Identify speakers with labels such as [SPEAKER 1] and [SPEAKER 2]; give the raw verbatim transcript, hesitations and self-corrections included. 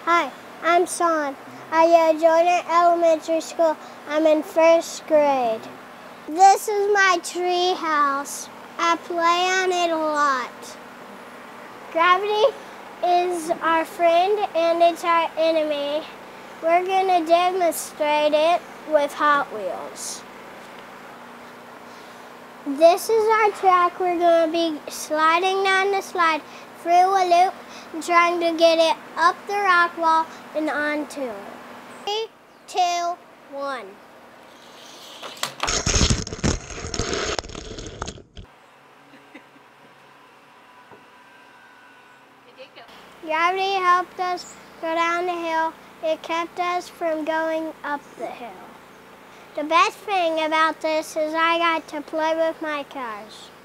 [SPEAKER 1] Hi, I'm Sean. I go to Jordan Elementary School. I'm in first grade. This is my tree house. I play on it a lot. Gravity is our friend and it's our enemy. We're going to demonstrate it with Hot Wheels. This is our track. We're going to be sliding down the slide through a loop and trying to get it up the rock wall and onto it. Three, two, one. Gravity helped us go down the hill. It kept us from going up the hill. The best thing about this is I got to play with my cars.